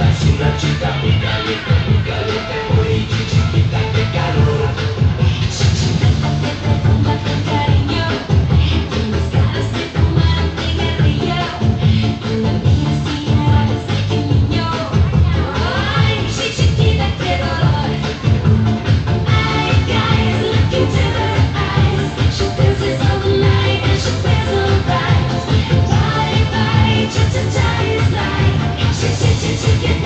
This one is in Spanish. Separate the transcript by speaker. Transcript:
Speaker 1: Estás en una chica muy caliente, muy chiquita, qué calor.
Speaker 2: Chiquita, te perfuma con cariño, tienes ganas de fumar un cigarrillo, tú me miras y eres aquel niño. Ay, chiquita, qué dolor. Ay, guys, look into her eyes. She dances all the night and she feels alright. Bye, bye, cha cha cha is like. She get